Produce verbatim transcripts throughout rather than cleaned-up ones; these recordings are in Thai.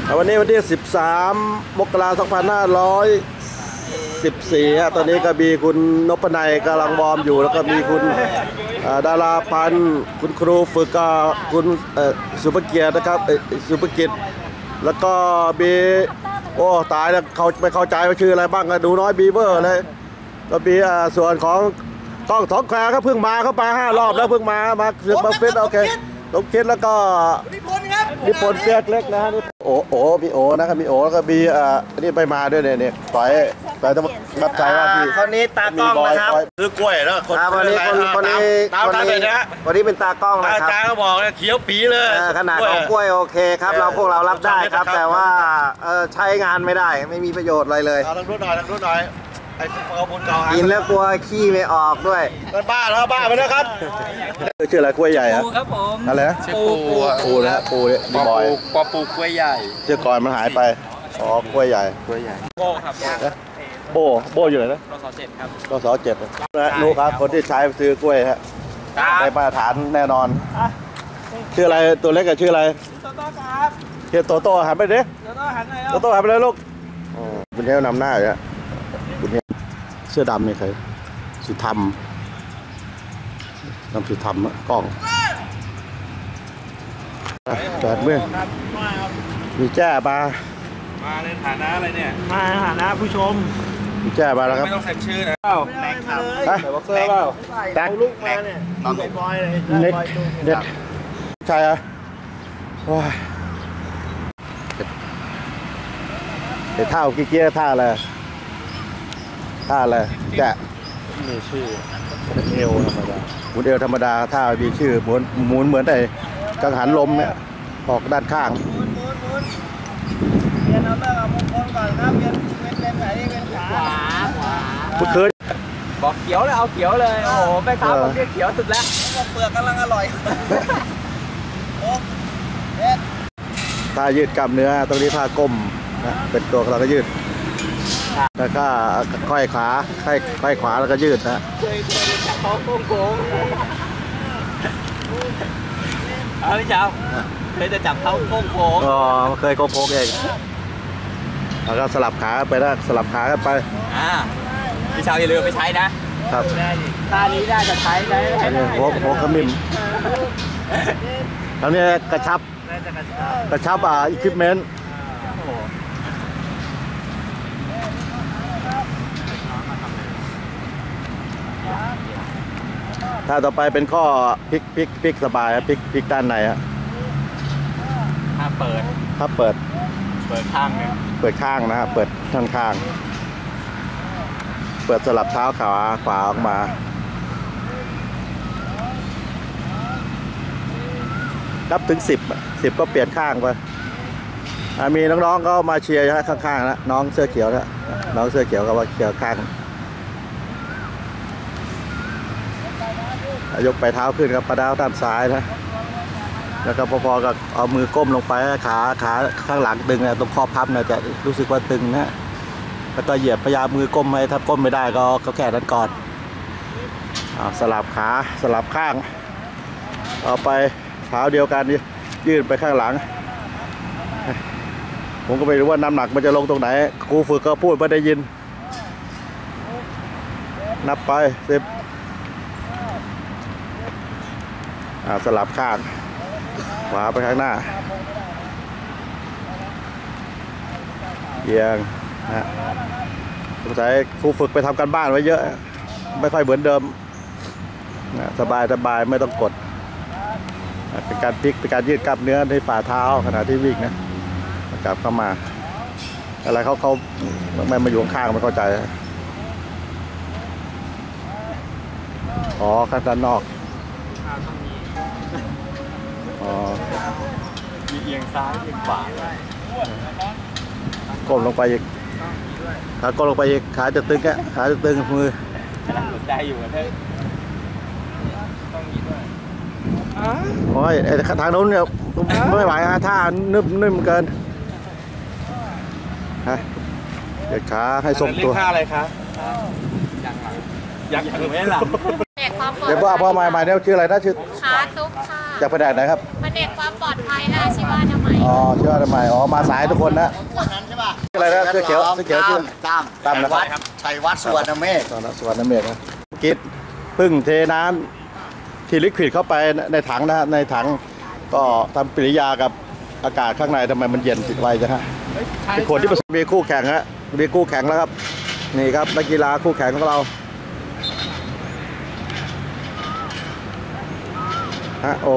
วันนี้วันที่สิบสามมกราคมสองพันห้าร้อยสิบสี่ฮะตอนนี้ก็มีคุณนพนัยกำลังวอร์มอยู่แล้วก็มีคุณดาราพันธ์คุณครูฝึกก็คุณสุภเกียรตินะครับสุภกิจแล้วก็มีโอ้ตายแล้วเขาไม่เข้าใจว่าชื่ออะไรบ้างก็ดูน้อยบีเวอร์เลยก็มีส่วนของกล้องสองแควก็เพิ่งมาเข้ามาห้ารอบแล้วเพิ่งมามาเสือกมาฟิตโอเคต้องคิดแล้วก็นิพนธ์ครับนิพนธ์เปียกเล็กนะนี่โอ้โอ้มีโอนะครับมีโอแล้วก็มีอ่านี่ไปมาด้วยเนี่ยเนี่ยต่อยต่อยต้องรับใจว่าพี่คนนี้ตากล้องนะครับคือกล้วยแล้วคนคนนี้คนคนนี้คนนี้คนนี้เป็นตากล้องนะครับอาจารย์ก็บอกเนี่ยเขียวปีเลยขนาดของกล้วยโอเคครับเราพวกเรารับได้ครับแต่ว่าใช้งานไม่ได้ไม่มีประโยชน์อะไรเลยทางรุ่นหน่อยทางรุ่นหน่อยไอ้เอาบุญเก่ากินแล้วกลัวขี้ไม่ออกด้วยเป็นบ้าแล้วบ้าไปนะครับชื่ออะไรกล้วยใหญ่อะปูครับผมอะไรนะปูปูปูนะปูเนี่ยปอปูปอปูกล้วยใหญ่ชื่อก่อนมันหายไปอ๋อกล้วยใหญ่กล้วยใหญ่โบครับโบโบอยู่ไหนนะรสเจ็ดครับรสเจ็ดนะรู้ครับคนที่ใช้ซื้อกล้วยฮะได้มาตรฐานแน่นอนชื่ออะไรตัวเล็กกับชื่ออะไรโตโต้ครับชื่อโตโต้หันไปดิโตโต้หันหน่อยโตโต้หันไปเลยลูกคุณเทวนำหน้าอยู่ฮะคุณเทวเสื้อดำนี่ใครสุธรรมนำสุธรรมกล้องแปดเมื่อมีแจ้มามาในฐานะอะไรเนี่ยมาในฐานะผู้ชมมีแจ้มาแล้วครับไม่ต้องเซ็นชื่อนะเปล่าแม็กครับแต่ว่าเสื้อเปล่าแตกลูกมาเนี่ยตอนบอยเลยเน็ตเน็ตใช่เหรอว้าไอ้ท่ากิ๊กเกี้ยท่าอะไรท่าอะไรแกะมีชื่อเอวธรรมดาหมุนเอวธรรมดาท่ามีชื่อหมุนหมุนเหมือนไอ้กังหันลมเนี่ยออกด้านข้างหมุนหมุนหมุนเรียนเอาเรื่องเอามงคลก่อนครับเรียนเป็นเป็นไหนเป็นขาขวาขวาคุณเคยบอกเขียวเลยเอาเขียวเลยโอ้โหไปครับผมเรียกเขียวสุดแล้วเปลือกกำลังอร่อยโอ้เด็ดท่ายืดกล้ามเนื้อตรงนี้ท่าก้มนะเป็นตัวเราก็ยืดแล้วก็ค่อยขาค่อยค่อยขวาแล้วก็ยืดนะเคยเคยจับเท้าโค้งเอาพี่เช้าเคยจะจับเท้าโค้งโค้งอ๋อเคยโค้งเองแล้วก็สลับขาไปนะสลับขากันไปอ่าพี่เช้าอย่าลืมไปใช้นะครับท่านี้ได้จะใช้ได้โค้งโค้งขมิ้นแล้วนี่กระชับกระชับอ่าอิควิปเมนต์ถ้าต่อไปเป็นข้อพลิกพลิกพลิกสบายพลิกพลิกด้านในฮะถ้าเปิดถ้าเปิดเปิดข้างเนี่ยเปิดข้างนะฮะเปิดข้างข้างเปิดสลับเท้าขาขวาออกมานับถึงสิบสิบก็เปลี่ยนข้างไปมีน้องๆก็มาเชียร์ข้างๆนะน้องเสื้อเขียวนะน้องเสื้อเขียวก็ว่าเขียวข้างยกไปเท้าขึ้นครับประดาวด้านซ้ายนะแล้วก็พอๆกับเอามือก้มลงไปขาขาข้างหลังตึงนะตรงข้อพับนะจะรู้สึกว่าตึงนะแล้วก็เหยียบพยายามมือก้มไปถ้าก้มไม่ได้ก็ก็แค่นั้นก่อนสลับขาสลับข้างเอาไปเท้าเดียวกันยื่นไปข้างหลังผมก็ไม่รู้ว่าน้ำหนักมันจะลงตรงไหนครูฝึกก็พูดไม่ได้ยินนับไปสิบสลับข้างขวาไปข้างหน้าเอียงนะสงสัยครูฝึกไปทำการบ้านไว้เยอะไม่ค่อยเหมือนเดิมนะสบายสบายไม่ต้องกดเป็นการพลิกเป็นการยืดกล้ามเนื้อในฝ่าเท้าขณะที่วิ่งนะกลับเข้ามาอะไรเขาเขาไม่มาอยู่ข้างไม่เข้าใจอ๋อข้างด้านนอกอ๋อมีเอียงซ้ายเอียงขวาก้มลงไปอีกขาก้มลงไปอีกขาจะตึงแค่ขาจะตึงมือใจอยู่กันเถอะต้องมีด้วยโอ้ยทางโน้นเนี่ยไม่ไหวฮะท่านุ่มนุ่มเกินฮะเดี๋ยวขาให้ทรงตัวท่าอะไรคะยังหลังยังไม่หลังเดี๋ยวพ่อพ่อมาใหม่เนี่ยชื่ออะไรนะชื่อขาตุ๊กค่ะจากแผนกไหนครับแผนกความปลอดภัยค่ะชีวานามัยอ๋อเชื่อทำไมอ๋อมาสายทุกคนนะนั้นใช่ป่ะอะไรนะเสื้อเขียวเสื้อเขียวชื่อตามตามนะวัดชัยวัดสุวรรณเมธตอนนั้นสวรรค์น้ำเมฆนะกิดพึ่งเทน้ำที่ลิควิดเข้าไปในถังนะฮะในถังก็ทำปฏิกิริยากับอากาศข้างในทำไมมันเย็นติดไวจังฮะเป็นคนที่มีคู่แข่งฮะมีคู่แข่งแล้วครับนี่ครับนักกีฬาคู่แข่งของเราฮะโอ้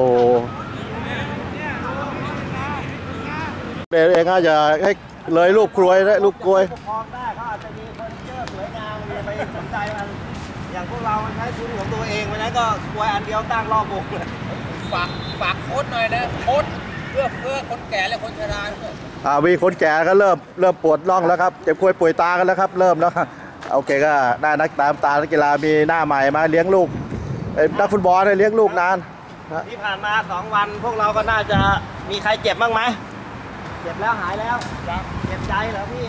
เบลเองอาจจะให้เลยลูกกลวยนะลูกกลวยปกครองได้เขาอาจจะมีเฟอร์นิเจอร์สวยงามอย่าไปสนใจมันอย่างพวกเรามันใช้ทุนของตัวเองวันนั้นก็กวยอันเดียวตั้งรอบวงเลยฝากฝากโค้ดหน่อยนะโค้ดเพื่อเพื่อคนแก่และคนชราด้วยอ่ามีคนแก่ก็เริ่มเริ่มปวดร่องแล้วครับเจ็บควยป่วยตากันแล้วครับเริ่มแล้วโอเคก็ได้นักตามตานักกีฬามีหน้าใหม่มาเลี้ยงลูกเอ้ยนักฟุตบอลได้เลี้ยงลูกนานนะที่ผ่านมาสองวันพวกเราก็น่าจะมีใครเจ็บบ้างไหมเจ็บแล้วหายแล้วเจ็บใจเหรอพี่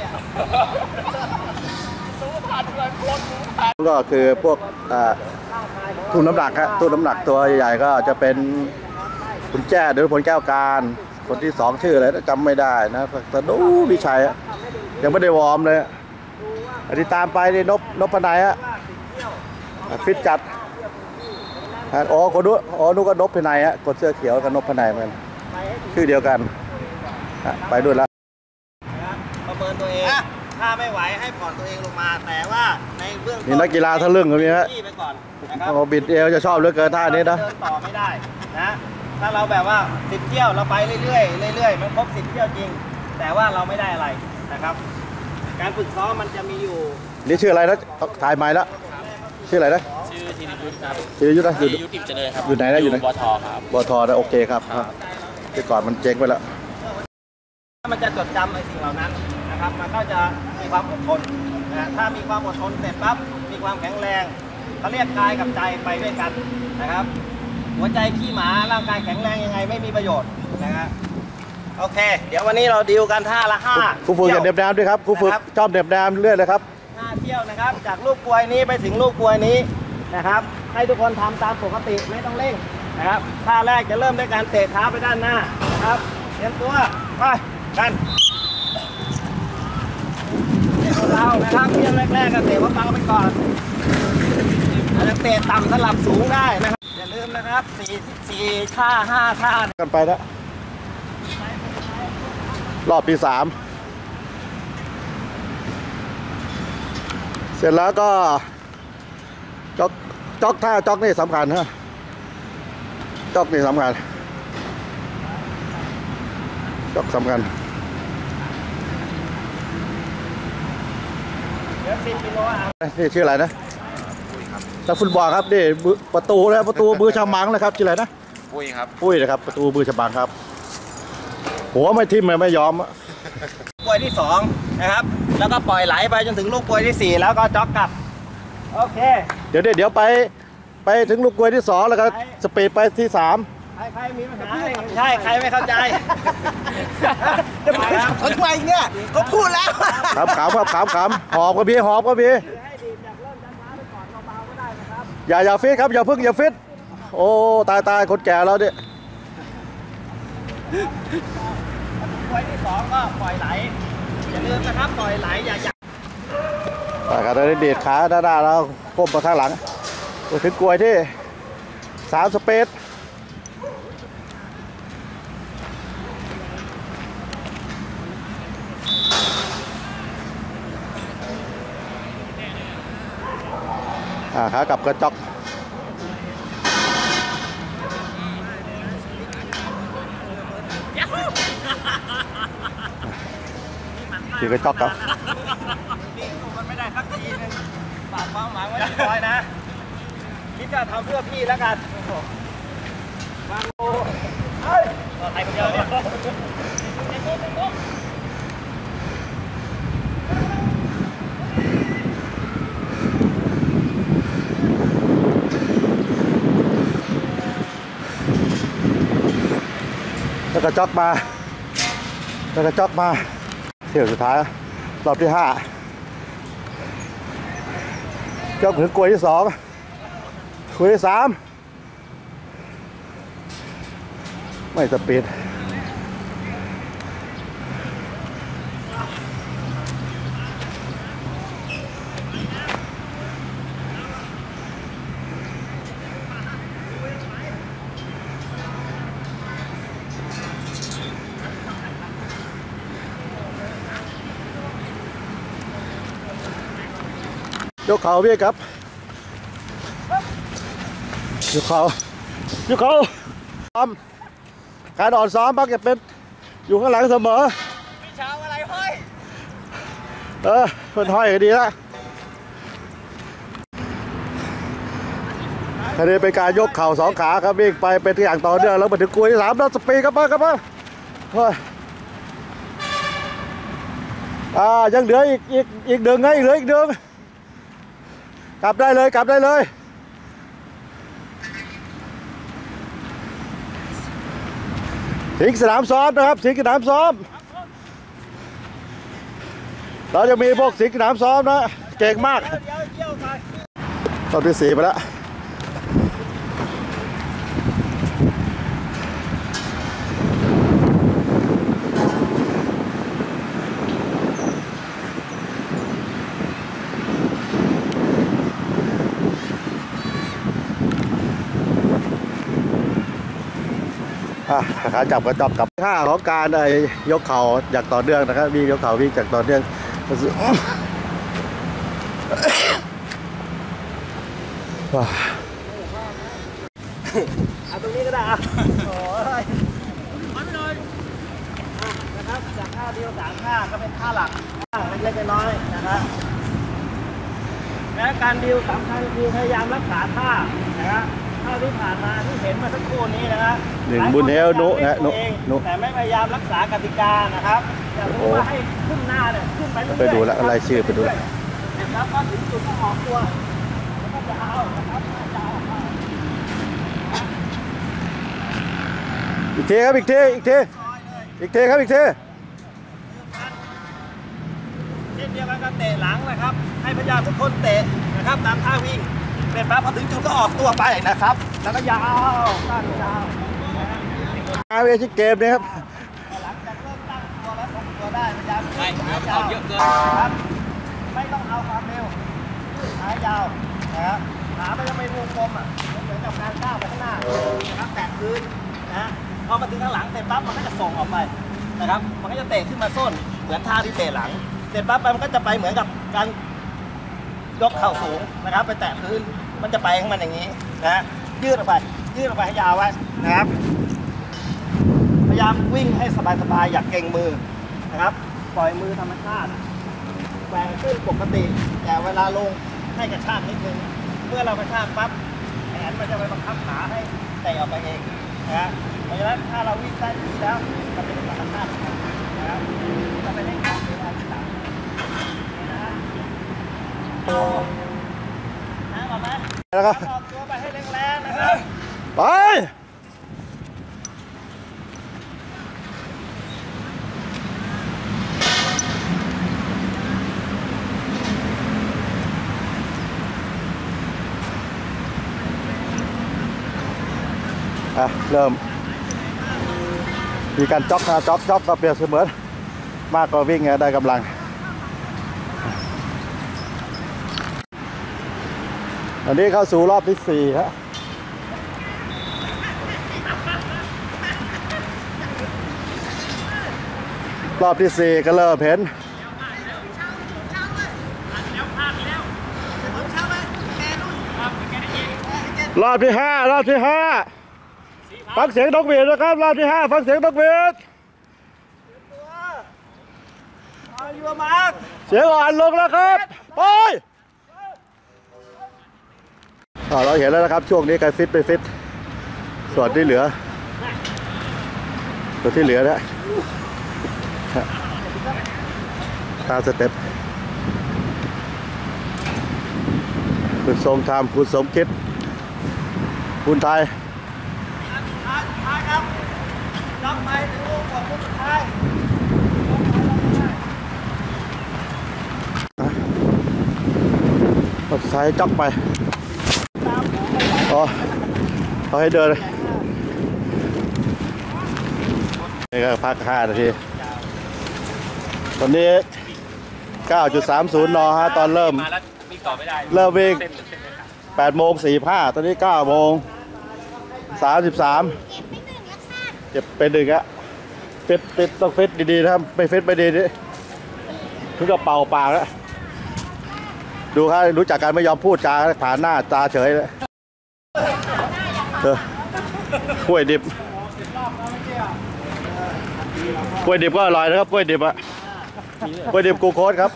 ก็คือพวกอ่าทุ่นน้ำหนักครับทุ่นน้ำหนักตัวใหญ่ๆก็จะเป็นคุณแจ้หรือผลแก้วการคนที่สองชื่ออะไรจำไม่ได้นะแต่ดูวิชัยอะยังไม่ได้วอร์มเลยอันที่ตามไปนี่นพนพนัยฮะฟิตจัดอ๋อคนนู้นอ๋อนู้นก็นพนัยฮะคนเสื้อเขียวกับนพนัยเหมือนกันชื่อเดียวกันไปด้วยแล้วประเมินตัวเองถ้าไม่ไหวให้ผ่อนตัวเองลงมาแต่ว่าในเบื้องต้นมีนักกีฬาทะลึ่งตรงนี้ฮะที่ไปก่อนนะครับโอ้บิดเอวจะชอบเหลือเกินท่านี้นะเดินต่อไม่ได้นะถ้าเราแบบว่าสิบเที่ยวเราไปเรื่อยๆเรื่อยๆมันครบสิบเที่ยวจริง แต่ว่าเราไม่ได้อะไรนะครับ การฝึกซ้อมมันจะมีอยู่นี่ชื่ออะไรนะถ่ายไม้แล้วชื่ออะไรนะชื่อธีรยุทธครับชื่อยุทธนะอยู่ธีรยุทธอิ่มเจริญครับอยู่ไหนนะอยู่ไหนบทครับบทนะโอเคครับที่ก่อนมันเจ๊งไปแล้วมันจะจดจำในสิ่งเหล่านั้นนะครับ มันก็จะมีความอดทนนะถ้ามีความอดทนเสร็จปั๊บมีความแข็งแรงเขาเรียกกายกับใจไปด้วยกันนะครับ หัวใจขี้หมาร่างกายแข็งแรงยังไงไม่มีประโยชน์นะครับโอเค เดี๋ยววันนี้เราดีลกันท่าละห้าครูฝึกอย่าเด็บน้ำด้วยครับครูฝึกชอบเด็บน้ำเรื่อยเลยครับห้าเที่ยวนะครับ จากลูกกลวยนี้ไปถึงลูกกลวยนี้นะครับ ให้ทุกคนทำตามปกติไม่ต้องเร่งนะครับท่าแรกจะเริ่มด้วยการเตะเท้าไปด้านหน้านะครับเตรียมตัวไปกันเรานะครับเที่ยวแรกๆก็เตะเบาๆไปก่อนอาจจะเตะต่ำสลับสูงได้นะครับอย่าลืมนะครับสี่สี่ท่าห้าท่ากันไปแล้วรอบที่สามเสร็จแล้วก็จ็อกจ็อกท่าจ็อกนี่สำคัญฮะจ็อกนี่สำคัญจ็อกสำคัญเดี๋ยวสิบกิโลอ่ะนี่ชื่ออะไรนะนักฟุตบอลครับนี่ประตูนะประตูมือฉมังนะครับชื่ออะไรนะปุ้ยครับปุ้ยนะครับประตูมือฉมังครับหัวไม่ทิ่มไม่ยอมกลวยที่สองนะครับแล้วก็ปล่อยไหลไปจนถึงลูกกลวยที่สี่แล้วก็จ็อกกลับโอเคเดี๋ยวเดี๋ยวไปไปถึงลูกกลวยที่สองแล้วก็สปีดไปที่สามใครใครมีปัญหาอะไรใช่ใครไม่เข้าใจจะไปครับเขาทำไมเนี่ยเขาพูดแล้วขำขำครับขำขำหอบก็มีหอบก็มีให้ดีจากเริ่มช้าๆไปก่อนเบาๆก็ได้นะครับอย่าอย่าฟิตครับอย่าพึ่งอย่าฟิตโอ้ตายตายคนแก่แล้วเนี่ยกลวยที่สองก็ปล่อยไหลอย่าลืมนะครับปล่อยไหลอย่าอย่าแต่การได้ดีดขาด้านหน้าแล้วก้มมาข้างหลังไปถึงกลวยที่สามสเปซอ่าขากลับกระจอกขี่กระจอกครับนี่มันไม่ได้สักทีนึงฝากความหวังไว้ที่ร้อยนะคิดจะทำเพื่อพี่แล้วกันวางโอ้เฮ้ยใครคนเดียวเนี่ยแล้วก็จ็อกมาแล้วก็จ็อกมาเที่ยวสุดท้ายรอบที่ห้าจ็อกถึงกลวยที่สองกลวยที่สามไม่สปีดยกเข่าพี่ครับยกเข่ายกเข่าซ้อมการอ่อนซ้อมมักจะเป็นอยู่ข้างหลังเสมอพี่เช้าอะไรห้อยเออเป็นห้อยก็ดีละอันนี้เป็นการยกเข่าสองขาครับวิ่งไปเป็นอย่างต่อเนื่องแล้วมาถึงกลวยที่สามแล้วสปีดครับมาครับมาเฮ้ยอ่ายังเหลืออีกอีกอีกหนึ่งไงเหลืออีกหนึ่งกลับได้เลยกลับได้เลยสิงสนามซ้อมนะครับสิงสนามซ้อมเราจะมีพวกสิงสนามซ้อมนะเก่งมากตอนที่สี่ไปแล้วขาจับกระจับกับค่าของการไอ้ยกเข่าอย่างต่อเนื่องนะครับวิ่งยกเข่าวิ่งจากต่อเนื่องเอาตรงนี้ก็ได้อ่ะโอ้ยมาไปเลยนะครับจากท่าเดียวสามท่าก็เป็นท่าหลักเล็กๆน้อยๆนะครับและการดิวสำคัญคือพยายามรักษาท่านะครับท่าที่ผ่านมาที่เห็นมาสักครู่นี้นะครับหนึ่งบุญเฮลนุนะนุนุแต่ไม่พยายามรักษากติกานะครับอยากรู้ว่าให้ขึ้นหน้าเนี่ยขึ้นไปเรื่อยๆไปดูแล้วอะไรชื่อไปดูแล้วนะครับก็ถึงจุดที่ออกตัวแล้วก็จะเอานะครับจะเอาอีกทีครับอีกทีอีกทีอีกทีครับอีกทีเช่นเดียวกันกับเตะหลังนะครับให้พยายามทุกคนเตะนะครับตามท่าวิ่งเป็นปั๊บพอถึงจุดก็ออกตัวไปนะครับแล้วก็ยาวตั้งยาวอาเวชิเกมนี่ครับหลังจากเริ่มตั้งตัวแล้วทรงตัวได้พยายามไม่เอาเยอะเกินนะครับไม่ต้องเอาความเร็วขายาวนะครับขาไม่ต้องไปวงกลมอ่ะเหมือนกับการก้าวไปข้างหน้านะครับแตะพื้นนะพอมาถึงข้างหลังเตะปั๊บมันก็จะส่งออกไปนะครับมันก็จะเตะขึ้นมาส้นเหมือนท่าที่เตะหลังเตะปั๊บมันก็จะไปเหมือนกับการยกเข่าสูงนะครับไปแตะพื้นมันจะไปของมันอย่างนี้นะยืดออกไปยืดออกไปให้ยาวไว้นะครับพยายามวิ่งให้สบายๆอย่าเก่งมือนะครับปล่อยมือธรรมชาติแกว่งขึ้นปกติแต่เวลาลงให้กระชากนิดนึงเมื่อเรากระชากปั๊บแขนมันจะไปบังคับขาให้เตะออกไปเองนะเพราะฉะนั้นถ้าเราวิ่งได้ดีแล้วมันจะเป็นธรรมชาตินะครับจะไปเล่นการเดินทางที่หลังนะโอ้นะก่อนไหมแล้วก็ออกตัวไปให้แรงๆนะครับไปอ่ะเริ่มมีการจ็อกนะจ็อกจ็อกก็เปรียบเสมือนมากกว่าวิ่งได้กำลังอันนี้เข้าสู่รอบที่สี่ฮะรอบที่สี่ก็เริ่มเห็นรอบที่ห้ารอบที่ห้าฟังเสียงนกหวีดนะครับรอบที่ห้าฟังเสียงนกหวีดเสียงอ่อนลงแล้วครับไปเราเห็นแล้วนะครับช่วงนี้การฟิตไปฟิตส่วนที่เหลือส่วนที่เหลือนะตามสเต็ปคุณทรงธรรมคุณสมคิดคุณไทยครับจำไปถึงลูกของคุณไทยรถไฟจ็อกไปอ๋อเขาให้เดินนี่ก็พักห้านาทีตอนนี้ เก้าจุดสามศูนย์ นฮะตอนเริ่มเริ่มวิ่งแปดโมงสี่สิบห้าตอนนี้เก้าโมงสามสิบสามเก็บเป็นหนึ่งอะฟิตฟิตต้องฟิตดีๆนะครับไม่ฟิตไม่ดีนี่ถึงกับเป่าปากแล้วดูครับรู้จักกันไม่ยอมพูดจาผ่านหน้าตาเฉยเลยเออกล้วยดิบกล้วยดิบก็อร่อยนะครับกล้วยดิบอะกล้วยดิบกูโค้ดครับ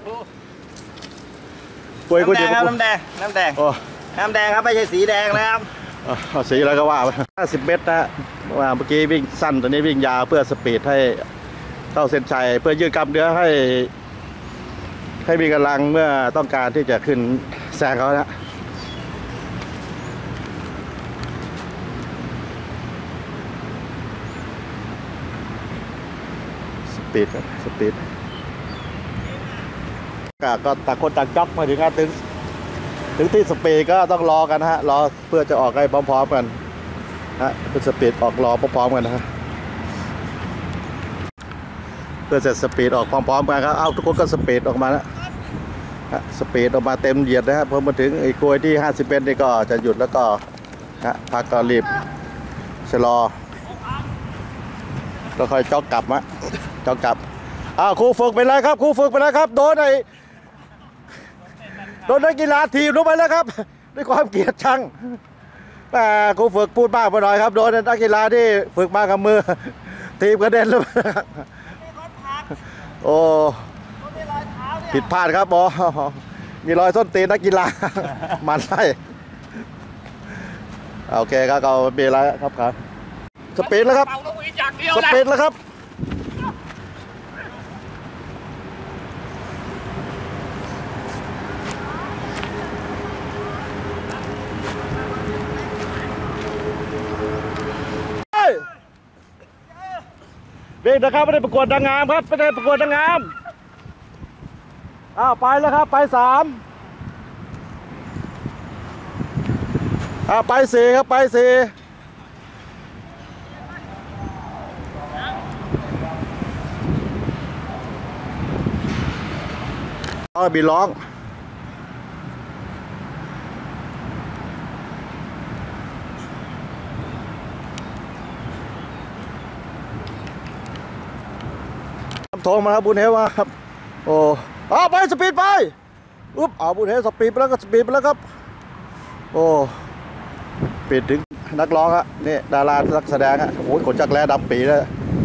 กล้วยกล้วยดิบน้ำแดงน้ำแดงโอ้น้ำแดงครับไม่ใช่สีแดงนะครับเอาสีอะไรก็ว่าไปห้าสิบเมตรนะว่าเมื่อกี้วิ่งสั้นตอนนี้วิ่งยาวเพื่อสปีดให้เข้าเส้นชัยเพื่อยืดกล้ามเนื้อให้ให้มีกำลังเมื่อต้องการที่จะขึ้นแซงเขานะสปีดสปีดก็ต่างคนต่างจ็อกมาถึงถึงถึงที่สปีดก็ต้องรอกันนะฮะรอเพื่อจะออกให้พร้อมๆกันฮะเพื่อสปีดออกรอพร้อมๆกันนะฮะเพื่อจะสปีดออกพร้อมๆกันครับเอาทุกคนก็สปีดออกมาแล้วสปีดออกมาเต็มเหยียดนะฮะพอมาถึงไอ้กลวยที่ห้าสิบเมตรนี่ก็จะหยุดแล้วก็ฮะพักก็รีบชะลอก็ค่อยจ็อกกลับมะจ็อกกลับอ้าวครูฝึกไปแล้วครับครูฝึกไปแล้วครับโดนไอ้โดนนักกีฬาทีมลงไปแล้วครับด้วยความเกลียดชังแต่ครูฝึกพูดมากไปหน่อยครับโดนนักกีฬาที่ฝึกมากับมือทีมกระเด็นแล้วโอ้ผิดพลาดครับบอมีรอยส้นตีนนักกีฬามันไส้โอเคครับเราเบรแล้วครับครับสปีดแล้วครับสปีดแล้วครับเบรกนะครับไม่ได้ประกวดนางงามครับไม่ได้ประกวดนางงามอ้าวไปแล้วครับไปสามอ้าวไปสี่ครับไปสี่อ๋อบีร้องทงมาครับบุญเฮวครับโอ้เอาไปสปีดไปอุ๊บเอาบุญเฮสปีดไปแล้วก็สปีดไปแล้วครับโอ้ปิดถึงนักร้องฮะนี่ดารานักแสดงฮะโอ้ยขนจักรแร้ดำปีเลย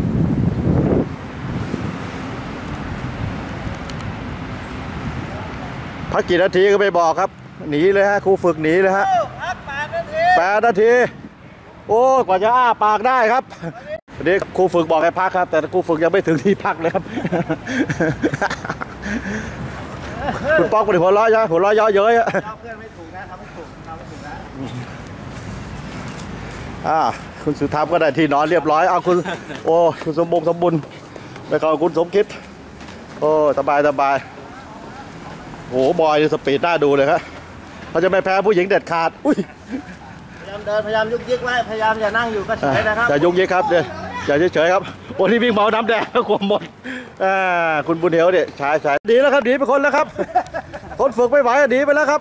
พักกี่นาทีก็ไม่บอกครับหนีเลยฮะครูฝึกหนีเลยฮะพักแปดนาทีแปดนาทีโอ้กว่าจะอ้าปากได้ครับวันนี้ครูฝึกบอกให้พักครับแต่ครูฝึกยังไม่ถึงที่พักเลยครับคุณป๊อกเป็นหัวล้อยะหัวล้อยเยอะๆอะเพื่อนไม่ถูกนะทำไม่ถูกทำไม่ถูกนะอ่าคุณสุธรรมก็ได้ที่นอนเรียบร้อยเอาคุณโอ้คุณสมบูรณ์สมบูรณ์ไปขอคุณสมคิดโอ้สบายสบายโอ้บอยสปีดน่าดูเลยครับเขาจะไม่แพ้ผู้หญิงเด็ดขาดอุ้ยพยายามเดินพยายามยุกยิกไว้พยายามอย่านั่งอยู่ก็เฉยนะครับอย่ายุกยิกครับเดี๋ยวอย่าเฉยๆครับโอ้ที่วิ่งเมาน้ำแดงขวมหมดอ่าคุณบุญเหียวเนี่ยชายชายดีแล้วครับดีไปคนแล้วครับคนฝึกไม่ไหวดีไปแล้วครับ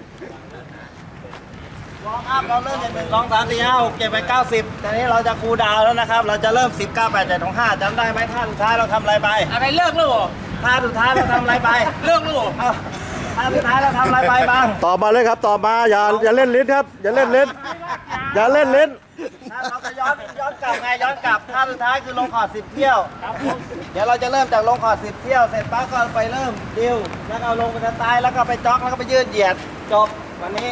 วอร์มอัพเราเริ่มจากหนึ่งสองสามสี่ห้าหกเจ็ดแปดเก้าสิบตอนนี้เราจะคูลดาวน์แล้วนะครับเราจะเริ่มสิบเก้าแปดเจ็ดของห้าจำได้ไหมท่าสุดท้ายเราทำอะไรไปอะไรเลิกแล้วเหรอท่าสุดท้ายเราทำอะไรไปเลิกแล้วเหรอท่าสุดท้ายเราทำอะไรไปบ้างต่อมาเลยครับต่อมาอย่าอย่าเล่นลิ้นครับอย่าเล่นลิ้นอย่าเล่นลิ้นเราจะย้อนย้อนกลับไงย้อนกลับท่าสุดท้ายคือลงคอร์ดสิบเที่ยวเดี๋ยวเราจะเริ่มจากลงคอร์ดสิบเที่ยวเสร็จปั๊บก็ไปเริ่มดิวแล้วก็ลงไปสไตล์แล้วก็ไปจ็อกแล้วก็ไปยืดเหยียดจบวันนี้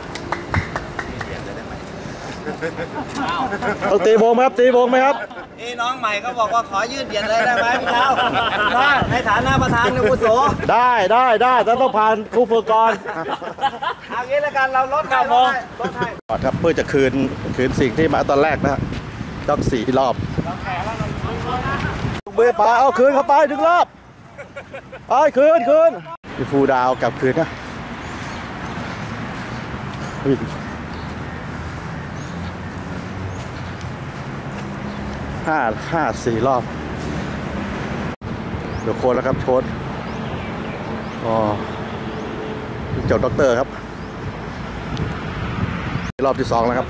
ต้องตีวงไหมครับตีวงไหมครับนี่น้องใหม่ก็บอกว่าขอยืดเหยียดเลยได้ไหมพี่เช้าในฐานะประธานอาวุโสได้ได้ได้แต่ต้องผ่านครูฝึกก่อนเอางี้แล้วกันเราลดการลดลดให้ครับเพื่อจะคืนคืนสิ่งที่มาตอนแรกนะจ็อกสี่รอบเบย์ปาเอาคืนเข้าไปถึงรอบไอ้คืนคืนพี่ฟูดาวกลับคืนนะวิ่งห้าห้าสี่รอบเดี๋ยวโค้ดแล้วครับโค้ดอ๋อเจ้าด็อกเตอร์ครับรอบที่สองแล้วครับ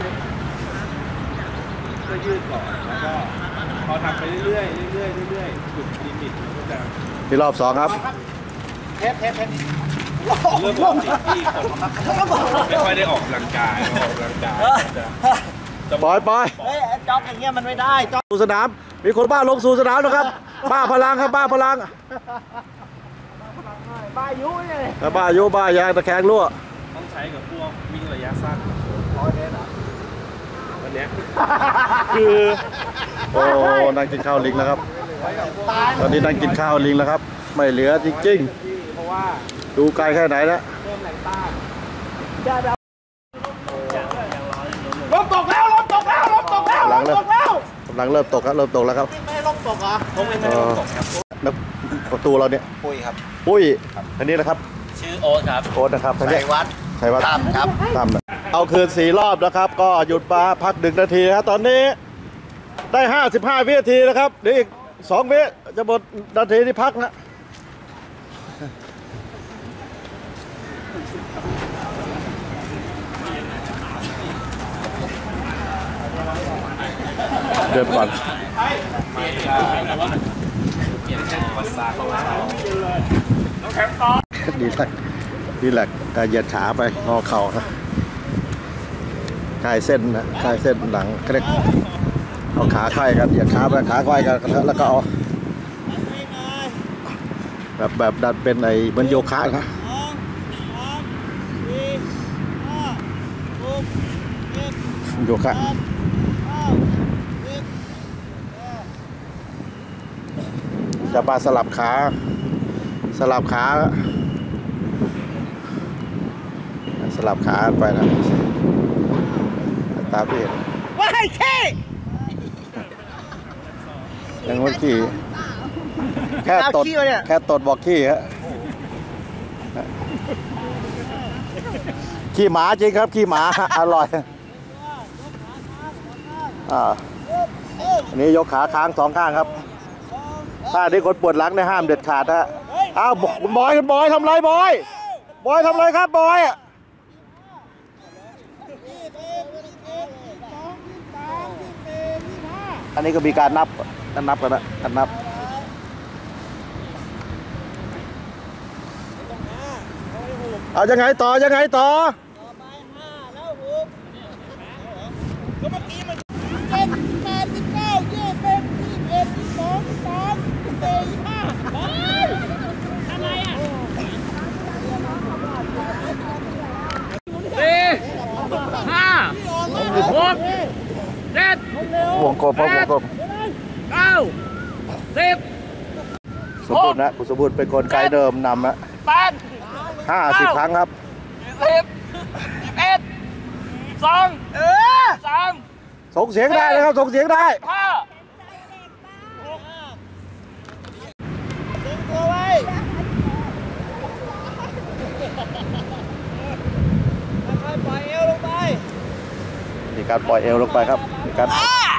ก็ยืดก่อนแล้วก็พอทำไปเรื่อยๆเรื่อยๆเรื่อยๆจุดลิมิตก็จะที่รอบสองครับเทปเทปเทปเรื่องปกติที่คนไม่ค่อยได้ออกกำลังกายออกกำลังกายจะปล่อยปล่อยเฮ้ยจ็อกอย่างเงี้ยมันไม่ได้จ็อกสู่สนามมีคนบ้าลงสู่สนามนะครับบ้าพลังครับบ้าพลังบ้ายุเนี่ยบ้าโยบ้ายางตะแคงรั่วต้องใช้กับพวกวิ่งระยะสั้นร้อยเมตรเหรอวันเนี้ยคือโอ้นั่งกินข้าวลิงแล้วครับตอนนี้นั่งกินข้าวลิงแล้วครับไม่เหลือจริงเพราะว่าๆดูไกลแค่ไหนนะเริ่มแรงต้านลมตกแล้วลมตกแล้วลมตกแล้วลมตกแล้วกำลังเริ่มตกครับเริ่มตกแล้วครับไม่ให้ลมตกเหรอผมไม่ได้ตกครับแล้วประตูเราเนี่ยปุ้ยครับปุ้ยอันนี้นะครับชื่อโอ๊ตครับโค้ดนะครับท่านชันี้ยวัฒน์ชัยวัฒน์ตั้มครับตั้มนะเอาคืนสี่รอบนะครับ ก็หยุดมาพักหนึ่งนาทีครับตอนนี้ได้ห้าสิบห้าวินาทีนะครับเดี๋ยวอีกสองวิจะหมดนาทีที่พักนะเดินก่อนเปลี่ยนเส้นประสาทของเราดีแหละดีแหละการเหยียดขาไปงอเข่านะคลายเส้นนะคลายเส้นหลังเคล็ดเอาขาไขว้กันเหยียดขาไปขาไขว้กันแล้วก็เอาแบบแบบดัดเป็นไอ้เหมือนโยคะนะโยคะจะปาสลับขาสลับขาสลับขาไปนะตามที่เห็นว้ายแค่ยังไม่ขี่แค่ตดแค่ตดบอกขี้ฮะขี้หมาจริงครับขี้หมาอร่อยอ่าอันนี้ยกขาค้างสองข้างครับถ้าที่คนปวดหลังเนี่ยห้ามเด็ดขาดฮะอ้าวบอยบอยทำไรบอยบอยทำไรครับบอยอ่ะอันนี้ก็มีการนับการนับกันนะการนับเอายังไงต่อยังไงต่อวงกลมวงกลมเก้าสิบสมบูรณ์นะคุณสมบูรณ์เป็นคนไกลเดิมนำนะแปดห้าสิบครั้งครับสิบเอ็ดสองเออสามส่งเสียงได้นะครับส่งเสียงได้ห้าดึงตัวไว้ค่อยๆปล่อยเอวลงไปมีการปล่อยเอวลงไปครับมีการ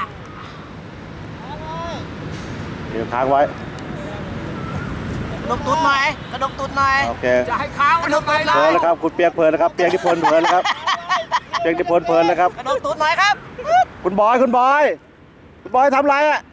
เดี๋ยวค้างไว้กระดกตุดหน่อยกระดกตุดหน่อยโอเคจะให้ค้างกระดกตุดหน่เพลิอน ยแล้วครับคุณเปียกเพลินนะครับเปียกที่เพลินเพลินแล้วครับเปียกที่เพลินเพลินแล้วครับกระดกตุดหน่อยครับคุณบอยคุณบอยคุณบอยทำไรอ่ะ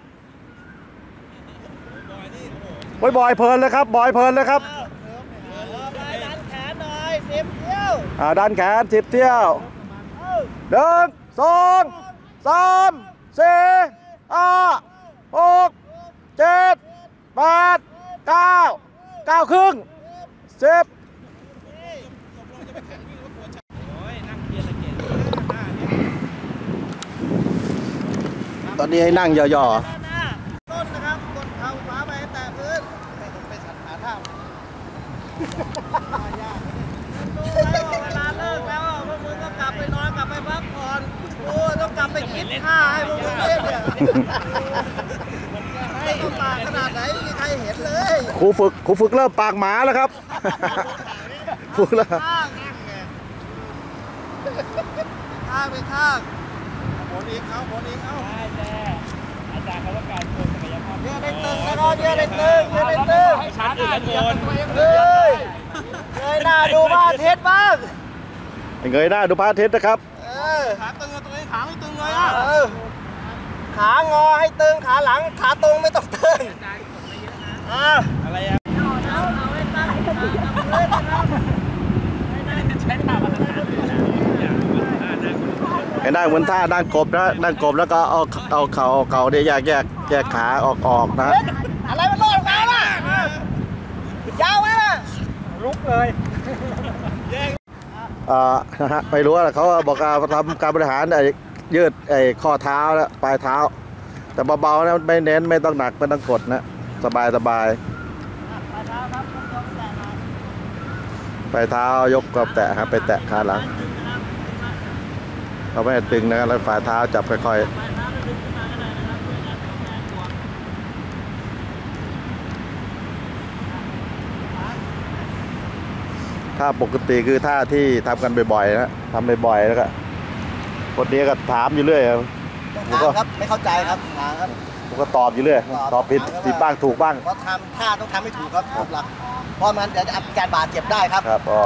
บอยบอยเพลินเลยครับบอยเพลินเลยครับดันแขนหน่อยสิบเที่ยวอ่าดันแขนสิบเที่ยวหนึ่งสองสามสี่ห้าหกเจ็ดแปดเก้าเก้าครึ่งสิบตอนนี้ให้นั่งย่อๆต้นนะครับกดเข่าขวาไปให้แตะพื้นไปสันขาเท้าเวลาเลิกแล้วพวกมึงก็กลับไปนอนกลับไปพักผ่อนโอ้ต้องกลับไปคิดท่าให้พวกมึงเล่นเนี่ยให้ปากขนาดไหนไม่มีใครเห็นเลยครูฝึกครูฝึกเริ่มปากหมาแล้วครับฝึกแล้วข้างข้างไปข้างหมุนอีกเอาหมุนอีกเอาอาจารย์เขาต้องการโชว์ศักยภาพเยอะในตึงนะครับเยอะในตึงเยอะในตึงช้าหน่อยเฮ้ยเงยหน้าดูบ้านเทศบ้างเงยหน้าดูพระอาทิตย์นะครับเออขาตึงตัวเองขาไม่ตึงเลยอ่ะขางอให้ตึงขาหลังขาตรงไม่ต้องตึงอ่าอะไรอ่ะเอาเอาไว้ตั้งเลยนะครับนั่งเหมือนท่านั่งกบนะนั่งกบแล้วก็เอาเอาเข่าเอาเข่าเนี่ยแยกแยกแยกขาออกออกนะอะไรมันโลดมาล่ะยาวไหมล่ะลุกเลยอ่านะฮะไม่รู้ว่าเขาบอกการทำการบริหารไอ้ยืดไอ้ข้อเท้าแล้วปลายเท้า แต่เบาๆนะไม่เน้นไม่ต้องหนักไม่ต้องกดนะสบายสบายปลายเท้ายกกับแตะครับไปแตะขาหลังเราไม่ตึงนะครับแล้วฝ่าเท้าจับค่อยๆท่าปกติคือท่าที่ทำกันบ่อยๆนะทำบ่อยๆแล้วก็คนนี้ก็ถามอยู่เรื่อยผมก็ครับไม่เข้าใจครับครับผมก็ตอบอยู่เรื่อยตอบผิดผิดบ้างถูกบ้างเพราะทำท่าต้องทำให้ถูกครับหลักเพราะมันเดี๋ยวจะอาการบาดเจ็บได้ครับครับอ๋อน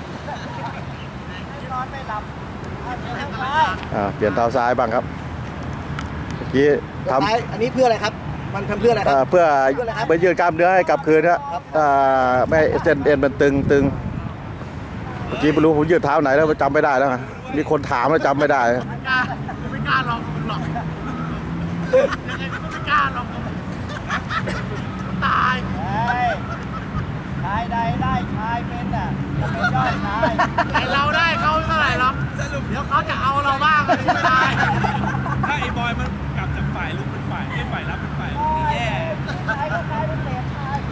อนไม่หลับอ่าเปลี่ยนเท้าซ้ายบ้างครับเมื่อกี้ทำอันนี้เพื่ออะไรครับมันทำเพื่ออะไรคเอ่รัอบ เพื่อไปยืดกล้ามเนื้อให้กลับคืนครับอ่าไม่ให้เส้นเอ็นมันตึงตึงเมื่อกี้ไม่รู้ผมยืดเท้าไหนแล้วจำไม่ได้แล้วไงมีคนถามแล้วจำไม่ได้ไม่กล้าไม่กล้าลองหรอกยังไงก็ไม่กล้าลองตายชายใดได้ชายเป็นอ่ะเป็นยอดชายแต่เราได้เขาเท่าไหร่หรอกสรุปเดี๋ยวเขาจะเอาเราบ้างไม่ได้ถ้าไอ้บอยมันกลับจากฝ่ายลุกเป็นฝ่ายไอ้ฝ่ายรับเป็นฝ่ายนี่แย่ชายก็ชายเป็นเศษชาย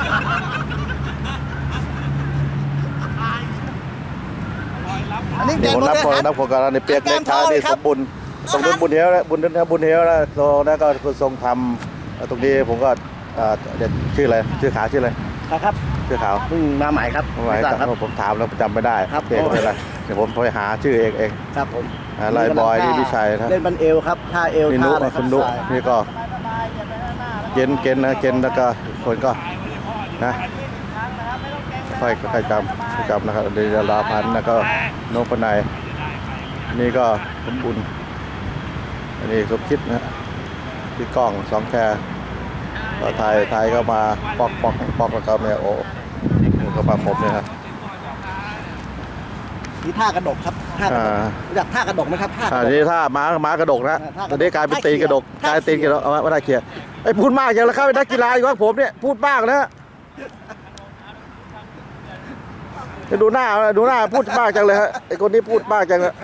อันนี้เดี๋ยวผมนับคนนับคนกันในเปียกเล็กท้ายนี่สมบุญสมบุญบุญเฮลแล้วบุญบุญเฮลแล้วโซนั่นก็คือทรงทำตรงนี้ผมก็เด็ดชื่ออะไรชื่อขาวชื่ออะไรครับชื่อขาวเพิ่งมาใหม่ครับทำไมครับผมถามแล้วจำไม่ได้ครับเองไม่เป็นไรเดี๋ยวผมไปหาชื่อเองเองครับผมลายบอยนี่วิชัยนะเล่นบันเอวครับท่าเอวนี่ท่านุอะไรครัคุบณนุนี่ก็เกณฑ์เกณฑ์นะเกณฑ์แล้วก็คนก็นะค่อยค่อยจำจำนะครับเดลาพันธ์แล้วก็นพนัยนี่ก็สมบุญอันนี้สมคิดนะพี่ก้องสองแคร์ก็ไทยไทยก็มาปอกปอกปอกแล้วก็เนี่ยโอ้ก็มาผมเนี่ยครับนี่ท่ากระดกครับท่ากระดกรู้จักท่ากระดกไหมครับท่ากอัระนดนี้กถ้าม้าม้ากระดกนะท่ากระดกตอนนี้กลายเป็นตีกระดกกลายตีกระดกเอาไม่ได้เขียนไอ้พูดมากอย่างละครับนักกีฬาอยู่ครับผมเนี่ยพูดมากนะดูหน้าดูหน้าพูดมากจังเลยฮะไอ้คนนี้พูดมากจังเลย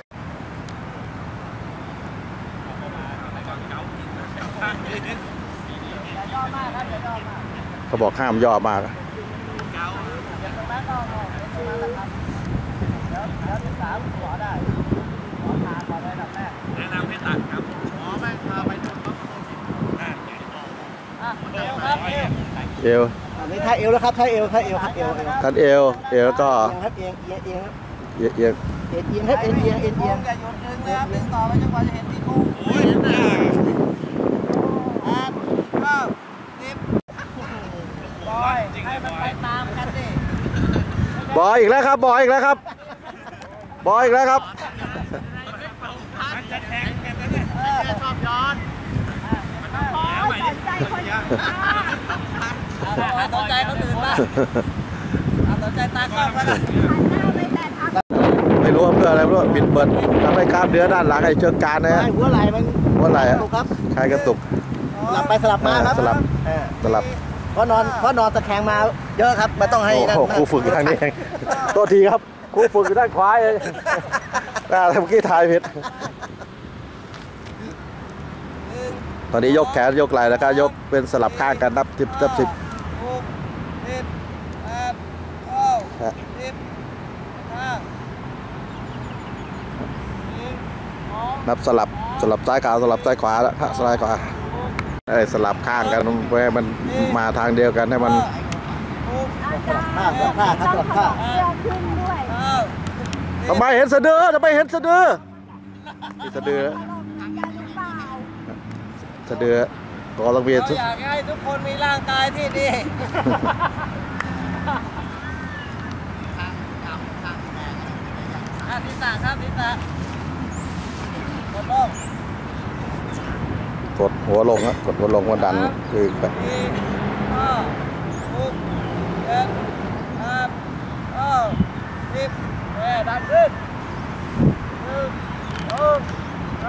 เขาบอกห้ามย่อมากแนะนำให้ตัดครับอ๋อไม่พาไปโดนต้องเอวครับเอวเอวอันนี้ท่าเอวแล้วครับท่าเอวท่าเอวครับเอวเอวทันเอวเอวแล้วก็เอียงครับเอียงเอียงเอียงครับเอียงเอียงเอียงครับเอียงเอียงเอียงเอียงอย่าหยุดดึงนะครับดึงต่อไปจนกว่าจะเห็นที่คู่โอ้ยน่าแปดเก้าสิบบอยให้มันไปตามกันดิบอยอีกแล้วครับบอยอีกแล้วครับบอยอีกแล้วครับมันจะแทงกันนะเนี่ยชอบย้อนสนใจเขาตื่นบ้างสนใจตากล้องแล้วกันไม่รู้ว่าเพื่ออะไรไม่รู้บิดเบิดทำให้กล้ามเนื้อด้านหลังไอ้เชิงกรานนะฮะหัวไหล่มันหัวไหล่อะถูกครับใครกระตุกสลับไปสลับมาครับสลับเออสลับเพราะนอนเพราะนอนตะแคงมาเยอะครับมันต้องให้โอ้นั่นโหครูฝึกอยู่ทางนี้เองโทษทีครับครูฝึกอยู่ด้านขวาเองน่าเมื่อกี้ถ่ายผิดตอนนี้ยกแขนยกไหล่แล้วก็ยกเป็นสลับข้างกันนับสิบนับสิบหกเจ็ดแปดเก้าสิบห้านับสลับสลับซ้ายขวาสลับซ้ายขวาแล้วซ้ายขวาไอ้สลับข้างกันเพื่อให้มันมาทางเดียวกันให้มันข้าสลับข้าครับสลับข้าเสื้อขึ้นด้วยทำไมเห็นสะดือทำไมเห็นสะดือมีสะดือกันหรือเปล่าสะดือก็ต้องมีเราอยากให้ทุกคนมีร่างกายที่ดีอ่ะทิศตาครับทิศตากดลงกดหัวลงนะกดหัวลงมาดันคือแบบสี่ห้าหกเจ็ดแปดเก้าสิบแปดดันขึ้นหนึ่งสองส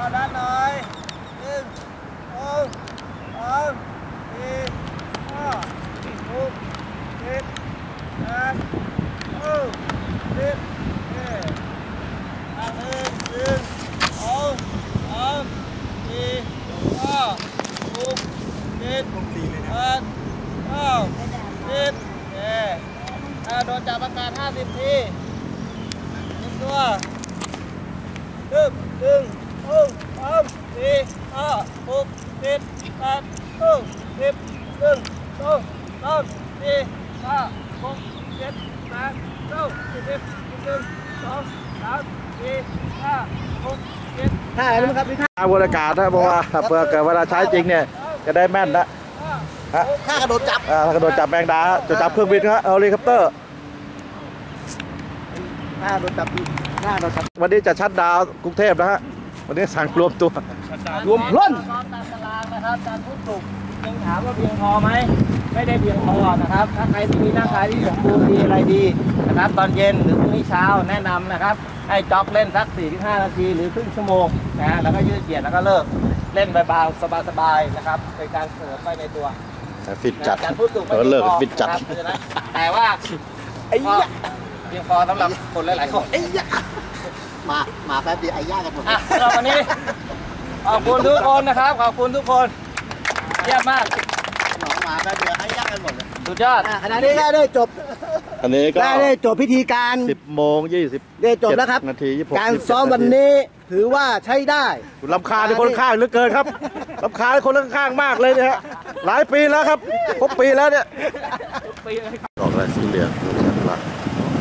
ด้านหน่อยหนึ่งสองสามสี่ห้าหกเจ็ดแปดเก้าสิบเอ๊ะอ่ะหนึ่งหนึ่งสองสามสี่ห้าหกเจ็ดแปดเก้าสิบเอ๊ะอ่ะโดนจับอาการห้าสิบทีหนึ่งตัวหนึ่งหนึ่งสองสามสี่ห้าหกเจ็ดแปดเก้าสิบหนึ่งสองสามสี่ห้าหกเจ็ดแปดเก้าสิบหนึ่งสองสามสี่ห้าหกเจ็ดท่าอะไรมั้งครับพี่ท่าท่าบรรยากาศนะเพราะว่าเพื่อเกิดเวลาใช้จริงเนี่ยจะได้แม่นนะฮะท่ากระโดดจับอ่ากระโดดจับแมงดาจะจับเครื่องบินครับเฮลิคอปเตอร์ท่ากระโดดจับท่ากระโดดจับวันนี้จะชัดดาวน์กรุงเทพนะฮะวันนี้สั่งรวมตัวรวมพล่นตามตารางนะครับการพูดถูกยังถามว่าเพียงพอไหมไม่ได้เพียงพอนะครับถ้าใครที่มีร่างกายที่สมบูรณ์ดีอะไรดีนะครับตอนเย็นหรือพรุ่งนี้เช้าแนะนำนะครับให้จ็อกเล่นสัก สี่ถึงห้า นาทีหรือครึ่งชั่วโมงนะฮะแล้วก็ยืดเหยียดแล้วก็เลิกเล่นเบาๆสบายๆนะครับเป็นการเสริมไปในตัวฟิตจัดการพูดถูกไม่เออเลิกพียงพอฟิตจัดนะครับเพราะฉะนั้นแต่ว่าไอ้ยะเพียงพอสำหรับคนหลายๆคนไอ้ยะมามาแป๊บเดียวไอ้ย่ากันหมดอ่ะสำหรับวันนี้ขอบคุณทุกคนนะครับขอบคุณทุกคนเยี่ยมมากหนองมาแป๊บเดียวไอ้ย่ากันหมดเลยสุดยอดขณะนี้ก็ได้จบอันนี้ก็ได้ได้จบพิธีการสิบโมงยี่สิบได้จบแล้วครับนาทียี่สิบหกการซ้อมวันนี้ถือว่าใช้ได้ลำคาญในคนข้างเหลือเกินครับลำคาญในคนข้างมากเลยเนี่ยฮะหลายปีแล้วครับครบปีแล้วเนี่ยปีเลยดอกอะไรสีเหลือง